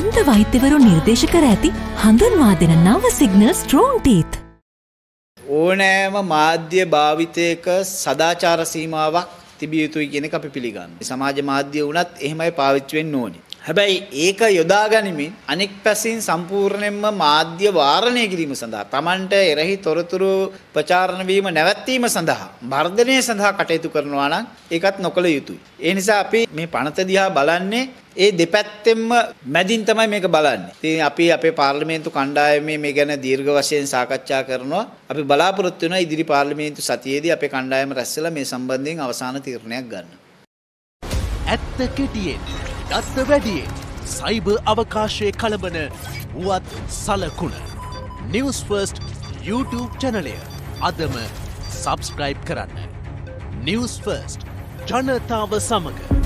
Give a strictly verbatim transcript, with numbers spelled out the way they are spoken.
දන්ත වෛද්‍යවරු නිර්දේශ කර ඇති හඳුන්වා දෙන නව සිග්නල් ස්ට්‍රෝං ටීත්. ඕනෑම මාධ්‍ය භාවිතයක සදාචාර සීමාවක් තිබිය යුතුයි කියන එක අපි පිළිගන්නවා. සමාජ මාධ්‍ය වුණත් එහෙමයි පාවිච්චි වෙන්න ඕනේ. හැබැයි ඒක යොදා ගනිමින් අනෙක් පැසින් සම්පූර්ණයෙන්ම මාධ්‍ය වාරණය කිරීම සඳහා Tamanට එරෙහි තොරතුරු ප්‍රචාරණ වීම නැවැත්වීම සඳහා වර්ධනය සඳහා කටයුතු කරනවා නම් ඒකත් නොකළ යුතුයි. ඒ නිසා අපි මේ පනත දිහා බලන්නේ ඒ දෙපැත්තෙන්ම මැදින් තමයි මේක බලන්නේ. ඉතින් අපි අපේ පාර්ලිමේන්තු කණ්ඩායමේ මේ ගැන දීර්ඝ වශයෙන් සාකච්ඡා කරනවා. අපි බලාපොරොත්තු වෙනවා ඉදිරි පාර්ලිමේන්තු සතියේදී අපේ කණ්ඩායම රැස්වලා මේ සම්බන්ධයෙන් අවසාන තීරණයක් ගන්න. ඇත්ත කෙටියෙන් දත්ත වැඩියෙන් සයිබර් අවකාශයේ කලබන වුවත් සලකුණ නිවුස් ෆර්ස්ට් YouTube චැනලය අදම සබස්ක්‍රයිබ් කරන්න. නිවුස් ෆර්ස්ට් ජනතාව සමග